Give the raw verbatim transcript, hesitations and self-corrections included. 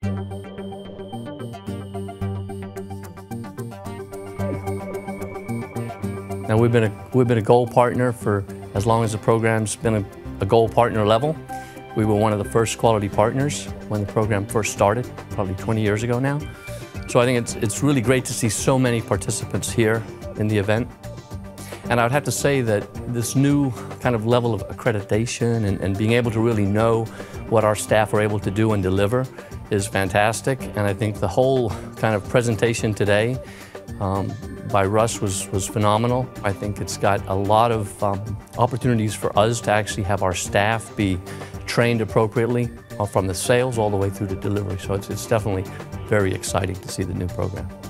Now we've been a, we've been a Gold Partner for as long as the program's been a, a Gold Partner level. We were one of the first quality partners when the program first started, probably twenty years ago now. So I think it's, it's really great to see so many participants here in the event. And I would have to say that this new kind of level of accreditation and, and being able to really know what our staff are able to do and deliver is fantastic. And I think the whole kind of presentation today um, by Russ was, was phenomenal. I think it's got a lot of um, opportunities for us to actually have our staff be trained appropriately uh, from the sales all the way through to delivery. So it's, it's definitely very exciting to see the new program.